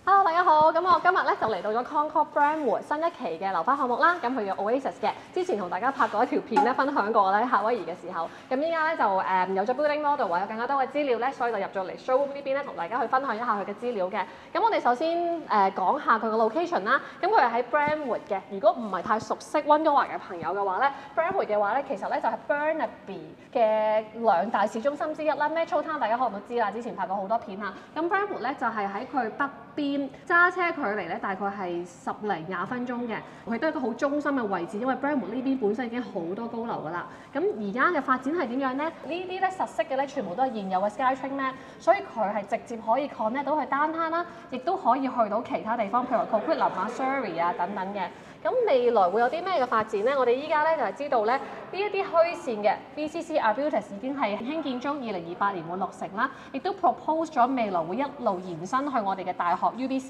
Hello， 大家好。咁我今日咧就嚟到咗 Concord Brentwood 新一期嘅樓花項目啦。咁佢叫 Oasis 嘅。之前同大家拍過一條片咧，分享過咧夏威夷嘅時候。咁依家咧就有咗 building model 或有更加多嘅資料咧，所以就入咗嚟 showroom 呢邊咧，同大家去分享一下佢嘅資料嘅。咁我哋首先講下佢個 location 啦。咁佢係喺 Brentwood 嘅。如果唔係太熟悉溫哥華嘅朋友嘅話咧 ，Brentwood 嘅話咧，其實咧就係 Burnaby 嘅兩大市中心之一啦。Metro Town 大家可能都知啦，之前拍過好多片啦。咁 Brentwood 咧就係喺佢北邊揸車距離咧大概係10零20分鐘嘅，佢都係一個好中心嘅位置，因為 Brentwood 呢邊本身已經好多高樓㗎啦。咁而家嘅發展係點樣咧？呢啲咧實色嘅咧全部都係現有嘅 SkyTrain map，所以佢係直接可以 connect 到去 downtown 啦，亦都可以去到其他地方，譬如話 Coquitlam 啊、Surrey 啊等等嘅。咁未來會有啲咩嘅發展咧？我哋依家咧就係知道咧，呢一啲虛線嘅 BCC Arbutus 已經係興建中，2028年會落成啦，亦都 propose 咗未來會一路延伸去我哋嘅大學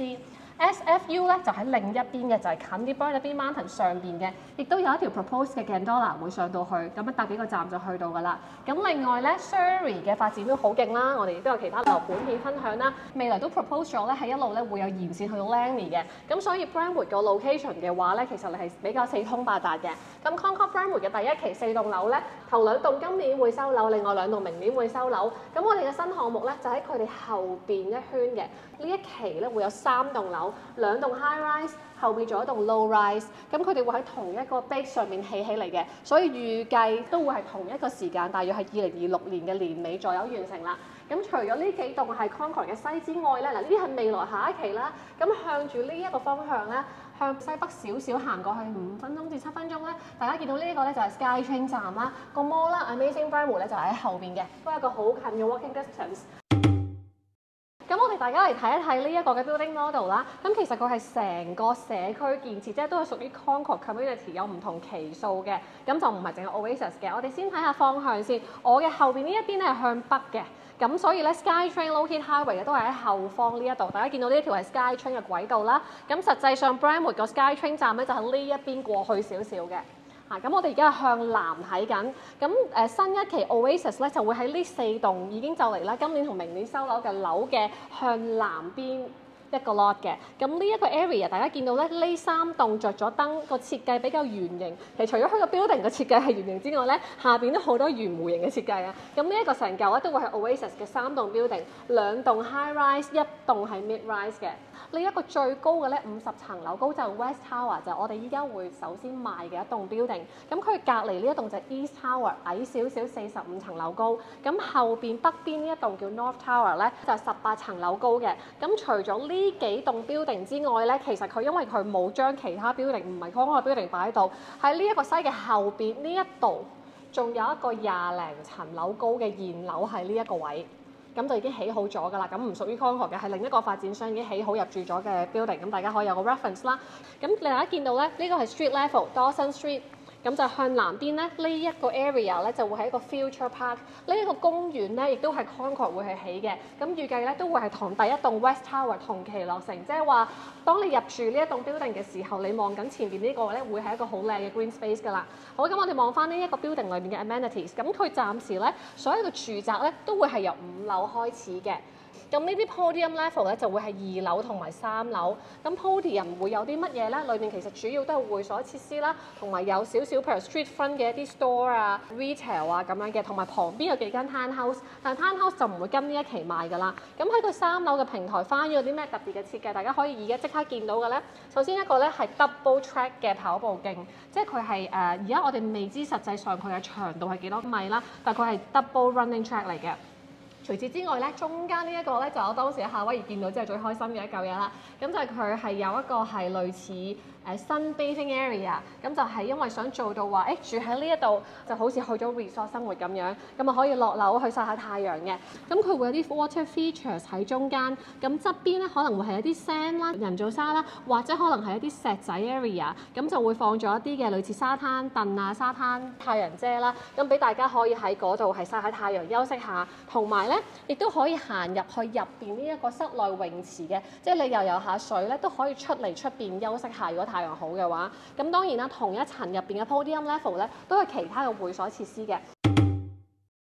UBC。SFU 咧就喺另一邊嘅，就係近啲 Burnaby Mountain 上邊嘅，亦都有一條 propose 嘅 Gondola 會上到去，咁樣搭幾個站就去到㗎啦。咁另外咧 Surrey 嘅發展都好勁啦，我哋亦都有其他樓盤片分享啦。未來都 propose 咗咧係一路咧會有延線去到 Langley 嘅，咁所以 Brentwood 個 location 嘅話咧，其實係比較四通八達嘅。咁 Concord Brentwood 嘅第一期4棟樓咧，頭2棟今年會收樓，另外2棟明年會收樓。咁我哋嘅新項目咧就喺佢哋後邊一圈嘅，呢一期咧會有3棟樓，2棟 high rise， 後邊仲有一棟 low rise。咁佢哋會喺同一個 base 上面起嚟嘅，所以預計都會係同一個時間，大約係2026年嘅年尾左右完成啦。咁除咗呢幾棟係 Concord 嘅西之外咧，嗱呢啲係未來下一期啦。咁向住呢一個方向咧，向西北少少行過去5分鐘至7分鐘咧，大家見到呢一個咧就係 SkyTrain 站啦，個 mall 啦 Amazing Brentwood 咧就喺後邊嘅，都係一個好近嘅 walking distance。咁我哋大家嚟睇一睇呢一個嘅 building model 啦。咁其實佢係成個社區建設，即係都係屬於 Concord Community 有唔同期數嘅，咁就唔係淨係 Oasis 嘅。我哋先睇下方向先。我嘅後邊呢一邊咧係向北嘅，咁所以咧 SkyTrain Lougheed Highway 嘅都係喺後方呢一度。大家見到呢一條係 SkyTrain 嘅軌道啦。咁實際上 Brentwood 個 SkyTrain 站咧就喺呢一邊過去少少嘅。咁我哋而家係向南睇緊，咁新一期 Oasis 咧就會喺呢4棟已經就嚟啦，今年同明年收樓嘅樓嘅向南邊一個 lot 嘅。咁呢一個 area 大家見到咧，呢3棟着咗燈，個設計比較圓形。其實除咗佢個 building 嘅設計係圓形之外咧，下邊都好多圓弧形嘅設計啊。咁呢一個成嚿咧都會係 Oasis 嘅3棟 building，2棟 high rise， 1棟係 mid rise 嘅。呢一個最高嘅咧50層樓高就 West Tower， 就我哋依家會首先賣嘅一棟 building。咁佢隔離呢一棟就 East Tower， 矮少少45層樓高。咁後邊北邊呢一棟叫 North Tower 咧，就18層樓高嘅。咁除咗呢幾棟 building 之外咧，其實佢因為佢冇將其他 building 唔係 Concord building 擺喺度，喺呢一個西嘅後邊呢一度仲有一個20零層樓高嘅現樓喺呢一個位。咁就已經起好咗㗎啦，咁唔屬於 Concord嘅，係另一個發展商已經起好入住咗嘅 building，咁大家可以有個 reference 啦。咁大家見到咧，呢個係 street level Dawson Street。咁就向南邊咧，呢一個 area 咧就會係一個 future park。呢一個公園咧，亦都係 Concord 會去起嘅。咁預計咧都會係同第一棟 West Tower 同期落成，即係話當你入住呢一棟 building 嘅時候，你望緊前邊呢個咧會係一個好靚嘅 green space 㗎啦。好，咁我哋望翻呢一個 building 裏邊嘅 amenities。咁佢暫時咧所有嘅住宅咧都會係由5樓開始嘅。咁呢啲 podium level 咧就會係2樓同埋3樓。咁 podium 會有啲乜嘢咧？裏面其實主要都係會所設施啦，同埋有少少譬如 street front 嘅一啲 store 啊、retail 啊咁樣嘅，同埋旁邊有幾間 townhouse。但 townhouse 就唔會跟呢一期賣㗎啦。咁喺佢3樓嘅平台花園有啲咩特別嘅設計？大家可以而家即刻見到嘅咧。首先一個咧係 double track 嘅跑步徑，即係佢係而家我哋未知實際上佢嘅長度係幾多米啦，但佢係 double running track 嚟嘅。除此之外咧，中間呢一個咧就我當時喺夏威夷見到之後最開心嘅一嚿嘢啦。咁就係佢係有一個係類似sunbathing area， 咁就係因為想做到話住喺呢一度就好似去咗 resort 生活咁樣，咁啊可以落樓去曬下太陽嘅。咁佢會有啲 water features 喺中間，咁側邊咧可能會係一啲 sand 啦、人造沙啦，或者可能係一啲石仔 area， 咁就會放咗一啲嘅類似沙灘凳啊、沙灘太陽遮啦，咁俾大家可以喺嗰度係曬下太陽休息下，同埋咧亦都可以行入去入邊呢一個室內泳池嘅，即係你游下水咧都可以出嚟出邊休息下。如果太陽好嘅話，咁當然啦，同一層入邊嘅 podium level 咧都係其他嘅會所設施嘅。全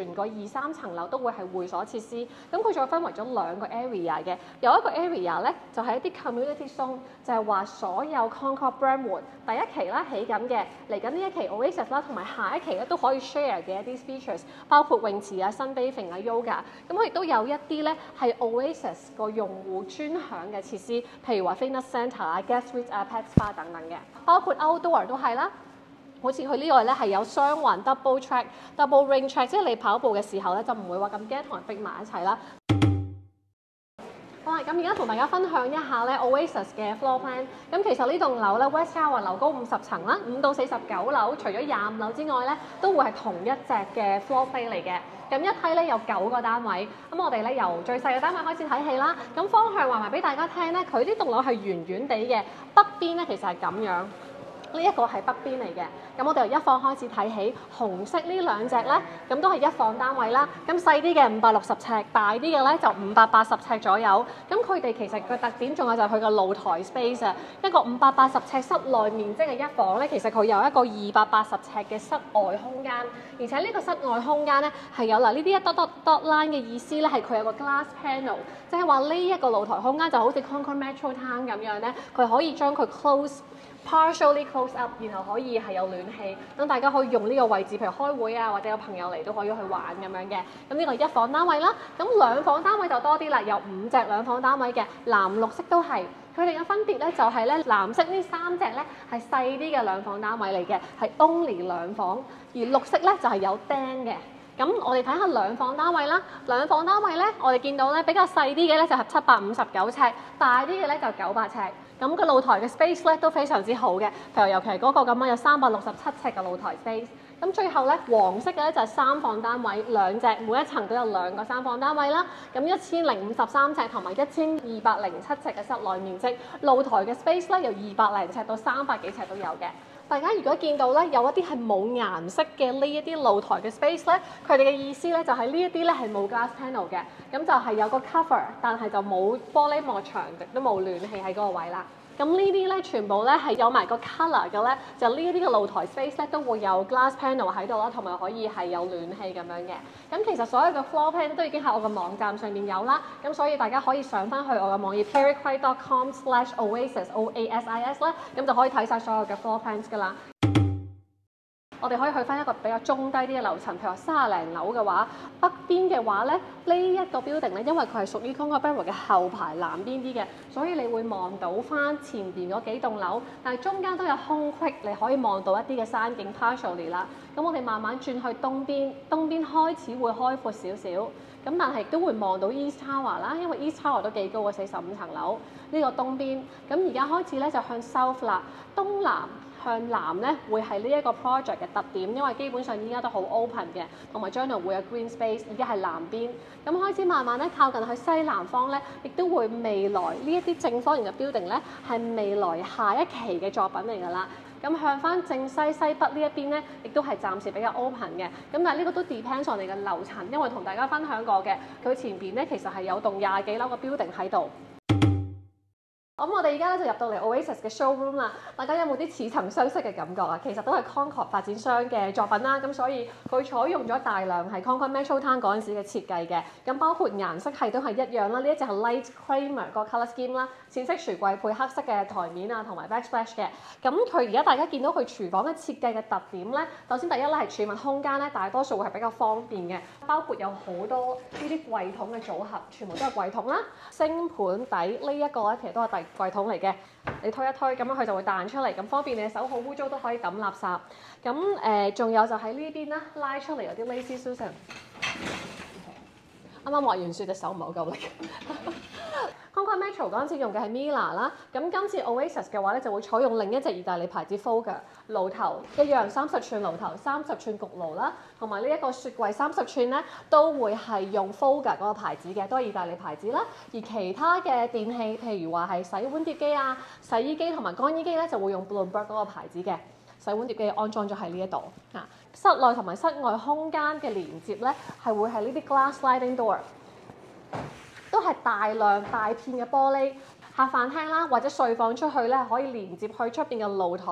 全個2、3層樓都會係會所設施。咁佢再分為咗2個 area 嘅，有一個 area 咧就係一啲 community zone，就係話所有 Concord Brentwood 第一期啦起緊嘅，嚟緊呢一期 Oasis 啦，同埋下一期咧都可以 share 嘅一啲 features， 包括泳池啊、sunbathing 啊、yoga。咁佢亦都有一啲咧係 Oasis 個用戶專享嘅設施，譬如話 fitness centre 啊、guest suite 啊、pet spa 等等嘅，包括 outdoor 都係啦。好似佢呢個咧係有雙環 double track、double ring track， 即係你跑步嘅時候咧就唔會話咁驚同人逼埋一齊啦。好啦，咁而家同大家分享一下咧 Oasis 嘅 floor plan。咁其實呢棟樓咧 West Tower 樓高50層啦，5到49樓，除咗25樓之外咧，都會係同一隻嘅 floor plan 嚟嘅。咁一梯咧有9個單位，咁我哋咧由最細嘅單位開始睇起啦。咁方向話埋俾大家聽咧，佢呢棟樓係圓圓地嘅，北邊咧其實係咁樣。呢一個係北邊嚟嘅，咁我哋由一房開始睇起，紅色呢兩隻咧，咁都係一房單位啦。咁細啲嘅560尺，大啲嘅咧就580尺左右。咁佢哋其實個特點仲有就係佢個露台 space 啊，一個580尺室內面積嘅一房咧，其實佢有一個280尺嘅室外空間，而且呢個室外空間咧係有呢啲一 dot line 嘅意思咧，係佢有個 glass panel， 即係話呢一個露台空間就好似 Concord Metro Town 咁樣咧，佢可以將佢 partially close up， 然後可以係有暖氣，等大家可以用呢個位置，譬如開會啊，或者有朋友嚟都可以去玩咁樣嘅。咁呢個一房單位啦，咁2房單位就多啲啦，有5隻2房單位嘅，藍綠色都係。佢哋嘅分別咧就係咧藍色呢3隻咧係細啲嘅2房單位嚟嘅，係 only 2房，而綠色咧就係有釘嘅。咁我哋睇下2房單位啦，2房單位咧，我哋見到咧比較細啲嘅咧就係759尺，大啲嘅咧就900尺。咁個露台嘅 space 咧都非常之好嘅，譬如尤其係嗰個咁樣有367尺嘅露台 space。咁最後咧黃色嘅咧就係3房單位，2隻，每一層都有2個3房單位啦。咁1053尺同埋1207尺嘅室內面積，露台嘅 space咧由200零尺到300幾尺都有嘅。大家如果見到咧有一啲係冇顏色嘅呢一啲露台嘅 space 咧，佢哋嘅意思咧就係呢一啲咧係冇 glass panel 嘅，咁就係有個 cover， 但係就冇玻璃幕牆，亦都冇暖氣喺嗰個位啦。咁呢啲咧全部咧係有埋個 colour 嘅咧，就呢一啲嘅露台 space 咧都會有 glass panel 喺度啦，同埋可以係有暖氣咁樣嘅。咁其實所有嘅 floor plan 都已經喺我嘅網站上面有啦，咁所以大家可以上翻去我嘅網頁 perrycray.com/oasis 啦，咁就可以睇晒所有嘅 floor plans 㗎啦。我哋可以去翻一個比較中低啲嘅樓層，譬如話30零樓嘅話，北邊嘅話咧，呢一個 building 咧，因為佢係屬於 Concord Brentwood 嘅後排南邊啲嘅，所以你會望到翻前邊嗰幾棟樓，但係中間都有空隙，你可以望到一啲嘅山景 partially 啦。咁我哋慢慢轉去東邊，東邊開始會開闊少少，咁但係都會望到 East Tower 啦，因為 East Tower 都幾高嘅45層樓，呢個東邊。咁而家開始咧就向 South 啦，東南。向南咧會係呢一個 project 嘅特點，因為基本上依家都好 open 嘅，同埋將來會有 green space。而家係南邊，咁開始慢慢咧靠近去西南方咧，亦都會未來呢一啲正方形嘅 building 咧係未來下一期嘅作品嚟㗎啦。咁向翻正西西北呢一邊咧，亦都係暫時比較 open 嘅。咁但係呢個都 depends on 你嘅樓層，因為同大家分享過嘅，佢前邊咧其實係有棟20幾樓嘅 building 喺度。咁我哋而家咧就入到嚟 Oasis 嘅 showroom 啦，大家有冇啲似曾相識嘅感覺啊？其實都係 Concord 發展商嘅作品啦，咁所以佢採用咗大量係 Concord Metro Town 嗰陣時嘅設計嘅，咁包括顏色係都係一樣啦，呢一隻係 Light Creamer 個 colour scheme 啦，淺色櫥櫃配黑色嘅台面啊，同埋 backsplash 嘅。咁佢而家大家見到佢廚房嘅設計嘅特點咧，首先第一咧係儲物空間咧，大多數會係比較方便嘅，包括有好多呢啲櫃桶嘅組合，全部都係櫃桶啦。星盤底呢一個咧其實都係櫃桶嚟嘅，你推一推咁樣佢就會彈出嚟，咁方便你手好污糟都可以抌垃圾。咁仲有就喺呢邊啦，拉出嚟有啲 Lazy Susan。啱啱滑完雪隻手唔係好夠力。Concord Metro 嗰陣時用嘅係 Miele 啦，咁今次 Oasis 嘅話咧就會採用另一隻意大利牌子 Foger 爐頭一樣30寸爐頭30寸焗爐啦，同埋呢一個雪櫃30寸咧都會係用 Foger 嗰個牌子嘅，都係意大利牌子啦。而其他嘅電器，譬如話係洗碗碟機啊、洗衣機同埋乾衣機咧，就會用 Bloomberg 嗰個牌子嘅。洗碗碟機安裝咗喺呢一度嚇，室內同埋室外空間嘅連接咧係會係呢啲 glass sliding door。都係大量大片嘅玻璃，客飯廳啦或者睡房出去咧可以連接去出邊嘅露台。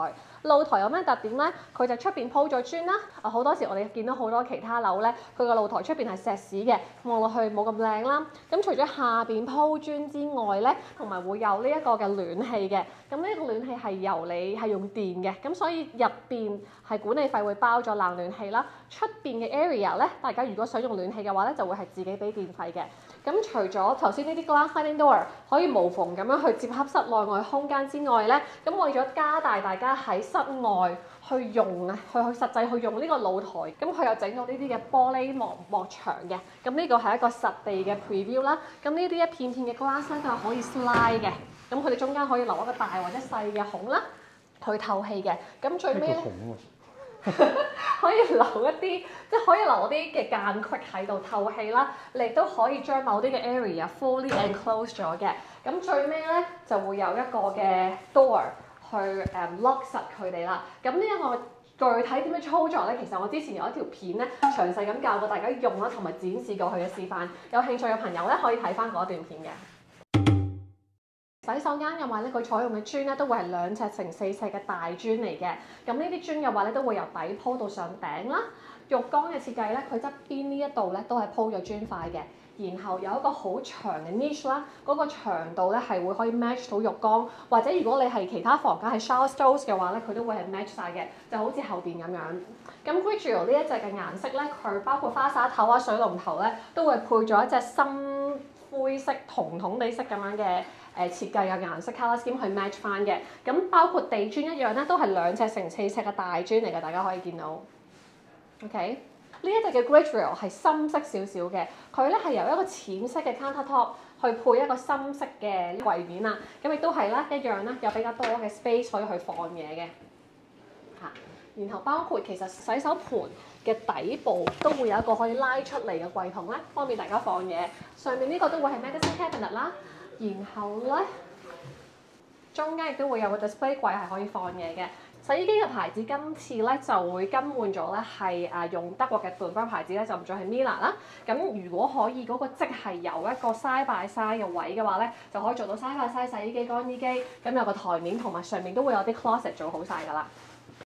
露台有咩特點咧？佢就出邊鋪咗磚啦。好多時我哋見到好多其他樓咧，佢個露台出邊係石屎嘅，望落去冇咁靚啦。咁除咗下邊鋪磚之外咧，同埋會有呢一個嘅暖氣嘅。咁呢個暖氣係由你係用電嘅，咁所以入邊係管理費會包咗冷暖氣啦。出邊嘅 area 咧，大家如果想用暖氣嘅話咧，就會係自己俾電費嘅。咁除咗頭先呢啲 glass sliding door 可以無縫咁樣去接合室內外空間之外咧，咁為咗加大大家喺室外去用啊，去實際去用呢個露台，咁佢又整咗呢啲嘅玻璃幕牆嘅。咁呢個係一個實地嘅 preview 啦。咁呢啲一片片嘅 glass 咧都係可以 slide 嘅。咁佢哋中間可以留一個大或者細嘅孔啦，去透氣嘅。咁最尾咧可以留一啲，即係可以留啲嘅間隙喺度透氣啦。你亦都可以將某啲嘅 area fully enclose 咗嘅。咁最尾咧就會有一個嘅 door 去lock 實佢哋啦。咁呢一個具體點樣操作咧？其實我之前有一條片咧，詳細咁教過大家用啦，同埋展示過佢嘅示範。有興趣嘅朋友咧，可以睇翻嗰段片嘅。洗手間嘅話咧，佢採用嘅磚咧都會係2尺乘4尺嘅大磚嚟嘅。咁呢啲磚嘅話咧，都會由底鋪到上頂啦。浴缸嘅設計咧，佢側邊呢一度咧都係鋪咗磚塊嘅。然後有一個好長嘅 niche 啦，嗰個長度咧係會可以 match 到浴缸，或者如果你係其他房間係 shower stalls 嘅話咧，佢都會係 match 晒嘅，就好似後邊咁樣。咁 Gridscale 呢一隻嘅顏色咧，佢包括花灑頭啊、水龍頭咧，都會配咗一隻深灰色、銅銅地色咁樣嘅設計嘅顏色 colour scheme 去 match 翻嘅。咁包括地磚一樣咧，都係2尺乘4尺嘅大磚嚟嘅，大家可以見到。OK。呢一隻嘅 Gridscale 係深色少少嘅，佢咧係由一個淺色嘅 countertop 去配一個深色嘅櫃面啦，咁亦都係啦一樣啦，有比較多嘅 space 可以去放嘢嘅嚇。然後包括其實洗手盤嘅底部都會有一個可以拉出嚟嘅櫃桶咧，方便大家放嘢。上面呢個都會係 medicine cabinet 啦，然後咧中間亦都會有個 display 櫃係可以放嘢嘅。洗衣機嘅牌子今次咧就會更換咗咧，係用德國嘅 Dover 牌子咧，就唔再係 Miele 啦。咁如果可以嗰個即係有一個 side by side 嘅位嘅話咧，就可以做到 side by side 洗衣機、乾衣機，咁有個台面同埋上面都會有啲 closet 做好晒㗎啦。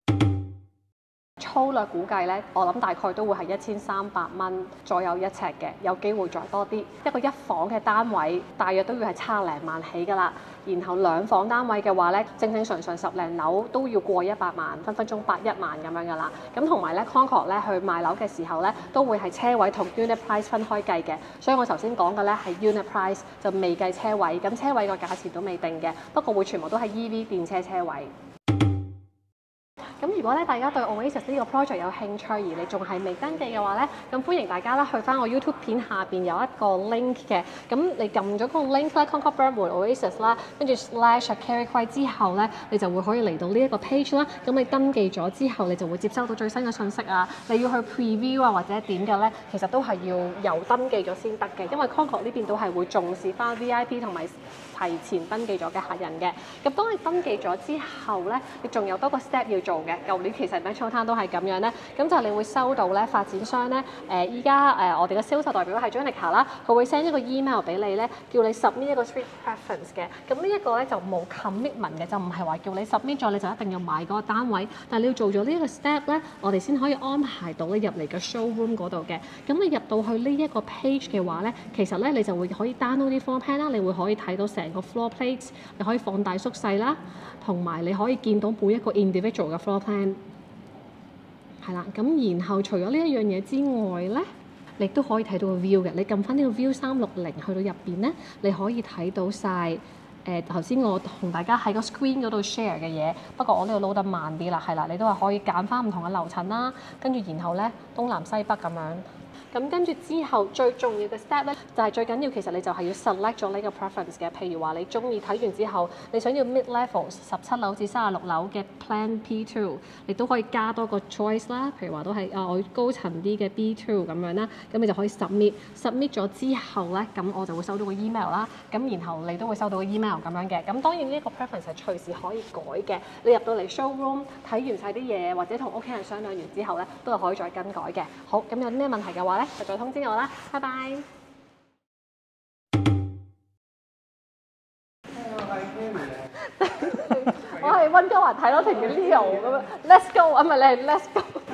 粗略估計咧，我諗大概都會係1300蚊左右一尺嘅，有機會再多啲。一個1房嘅單位，大約都要係差0萬起㗎啦。然後2房單位嘅話咧，正常10零樓都要過100萬，分鐘81萬咁樣㗎啦。咁同埋咧 Concord 咧去賣樓嘅時候咧，都會係車位同 unit price 分開計嘅。所以我頭先講嘅咧係 unit price 就未計車位，咁車位個價錢都未定嘅，不過會全部都係 EV 電車位。咁如果咧大家對 Oasis 呢個 project 有興趣，而你仲係未登記嘅話咧，咁歡迎大家咧去翻我 YouTube 片下邊有一個 link 嘅，咁你撳咗個 link 咧 Concord Brentwood Oasis 啦，跟住/Carey Quay 之後咧，你就會可以嚟到呢一個 page 啦。咁你登記咗之後，你就會接收到最新嘅信息啊。你要去 preview 啊或者點嘅咧，其實都係要由登記咗先得嘅，因為 Concord 呢邊都係會重視翻 VIP 同埋提前登記咗嘅客人嘅。咁當你登記咗之後咧，你仲有多個 step 要做嘅。舊年其實 Metro Town 都係咁樣咧，咁就你會收到咧發展商咧依家我哋嘅銷售代表係 Janica 啦，佢會 send 一個 email 俾你咧，叫你 submit 一個 street preference 嘅。咁呢一個咧就冇 commitment 嘅，就唔係話叫你 submit 咗你就一定要買嗰個單位，但係你要做咗呢一個 step 咧，我哋先可以安排到你入嚟嘅 showroom 嗰度嘅。咁你入到去呢一個 page 嘅話咧，其實咧你就會可以 download 啲 floor plan 啦，你會可以睇到成個 floor plates， 你可以放大縮細啦，同埋你可以見到每一個 individual 嘅 floor plan。係啦，咁然後除咗呢一樣嘢之外咧，你都可以睇到個 view 嘅。你撳翻呢個 view 360去到入邊咧，你可以睇到晒頭先我同大家喺個 screen 嗰度 share 嘅嘢。不過我呢度 load 得慢啲啦，係啦，你都係可以揀翻唔同嘅樓層啦，跟住然後咧東南西北咁樣。咁跟住之後最重要嘅 step 咧，就係最緊要其實你就係要 select 咗呢個 preference 嘅。譬如話你中意睇完之後，你想要 mid level 17樓至36樓嘅 Plan P2， 你都可以加多個 choice 啦。譬如話都係我高層啲嘅 B2 咁樣啦，咁你就可以 submit 咗之後咧，咁我就會收到個 email 啦。咁然後你都會收到個 email 咁樣嘅。咁當然呢一個 preference 係隨時可以改嘅。你入到嚟 showroom 睇完晒啲嘢，或者同屋企人商量完之後咧，都係可以再更改嘅。好，咁有啲咩問題嘅話，就再通知我啦，拜拜。我係喺溫哥華睇到條叫 Leo 咁樣，Let's go 啊，唔係你係 Let's go。